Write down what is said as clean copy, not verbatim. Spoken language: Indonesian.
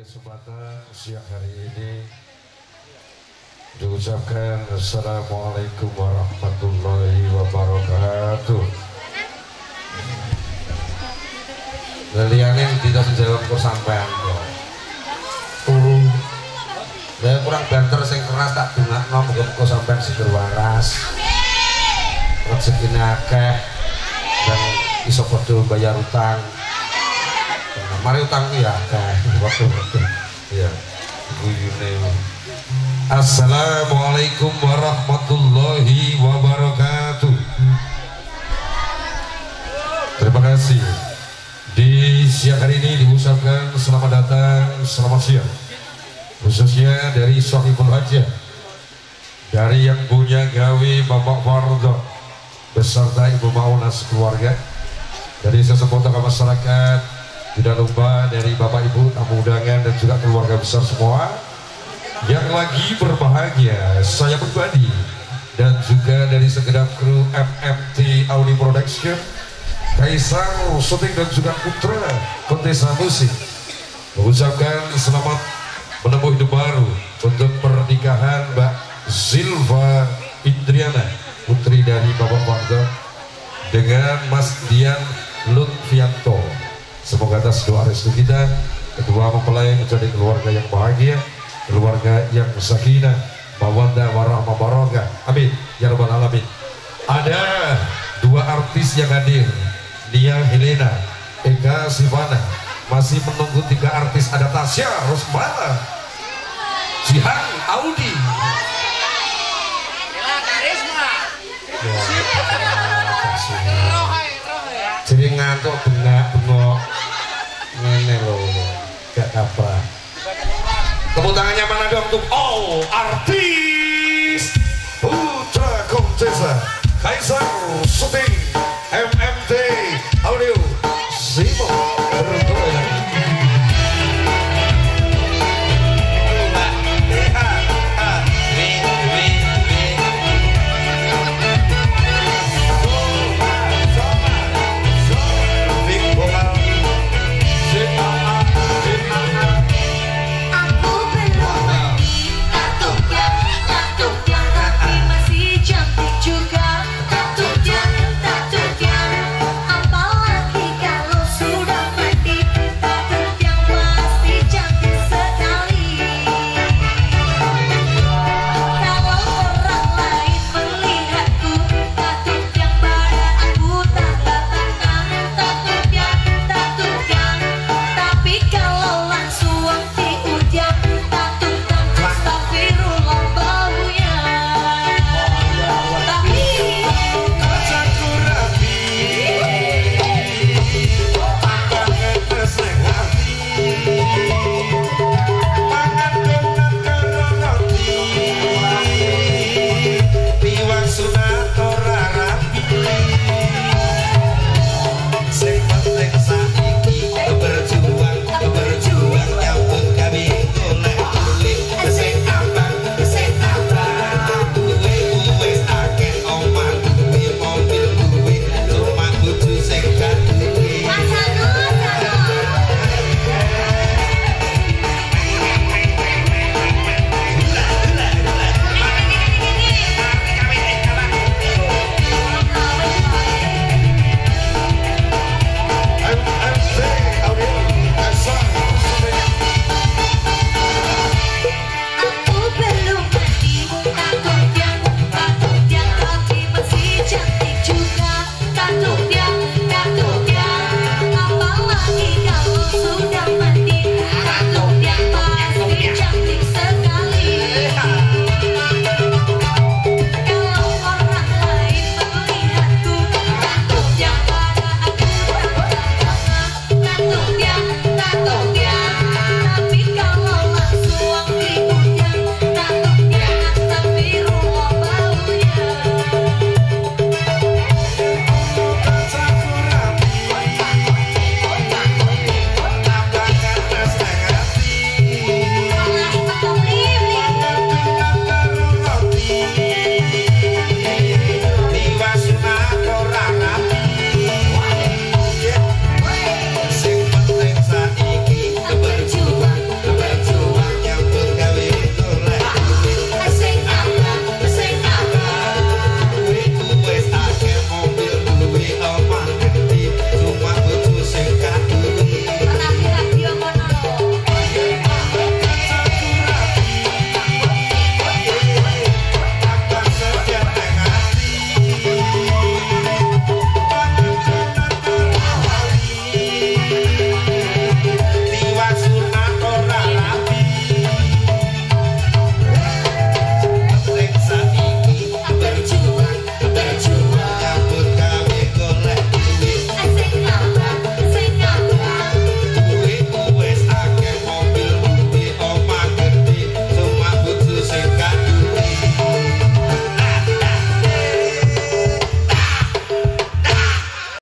kesempatan siang hari ini diucapkan Assalamualaikum warahmatullahi wabarakatuh. Leliane tidak menjawab kok sampean kok. Turu. Lah kurang banter sing keras tak dongakno muga-muga sampean seger waras. Rezekine akeh dan iso padha bayar utang. Mari utang ya waktu ya guyune. Assalamualaikum warahmatullahi wabarakatuh. Terima kasih. Di siang hari ini diucapkan selamat datang, selamat siang khususnya dari Sohibul Hajah, dari yang punya gawe Bapak Fardo beserta Ibu Maunas keluarga, dari sesepuh tokoh masyarakat, tidak lupa dari Bapak Ibu tamu undangan dan juga keluarga besar semua yang lagi berbahagia, saya pribadi dan juga dari segenap kru MMT Audi Production, Kaisar Syuting dan juga Putra Kontesa Musik mengucapkan selamat menempuh hidup baru untuk pernikahan Mbak Zilva Indriana, putri dari Bapak Warga, dengan Mas Dian Lutfianto. Semoga atas doa restu kita kedua mempelai menjadi keluarga yang bahagia, keluarga yang sakinah, mawaddah warahmah barokah. Amin ya rabbal alamin. Ada dua artis yang hadir, Nia Helena, Eka Sivana. Masih menunggu tiga artis, ada Tasya Rosmala, Jihan Audi. Jadi ngantuk bengak-bengok ngene loh, gak kaprah. Tepuk tangannya mana dong untuk all artis Putra Kontesa Kaisar Syuting